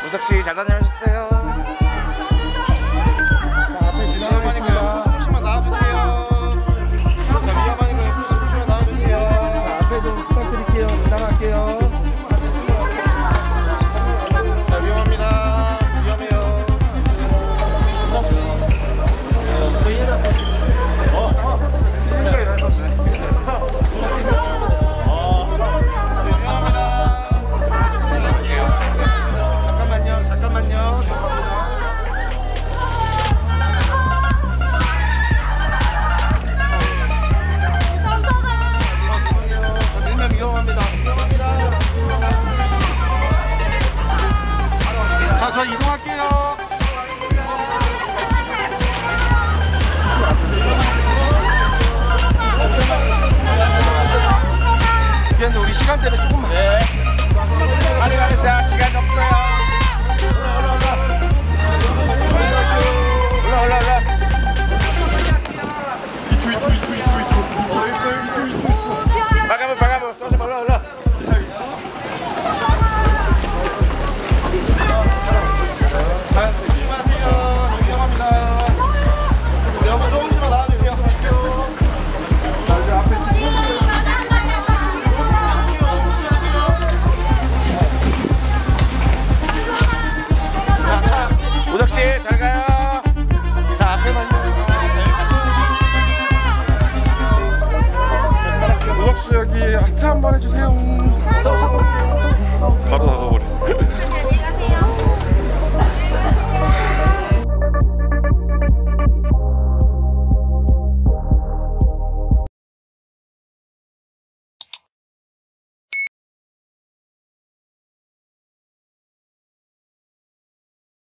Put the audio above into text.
우석 씨 잘 다녀오셨어요. 앞에 지나가니까 조금씩만 나와주세요. 위험하니까 조금씩만 나와주세요. 앞에 좀 부탁드릴게요. 지나갈게요. 자, 위험합니다. 위험해요. 잠깐만요. 위험합니다. 자, 저 이동할게요. 미안한데 우리 시간 때문에 조금만.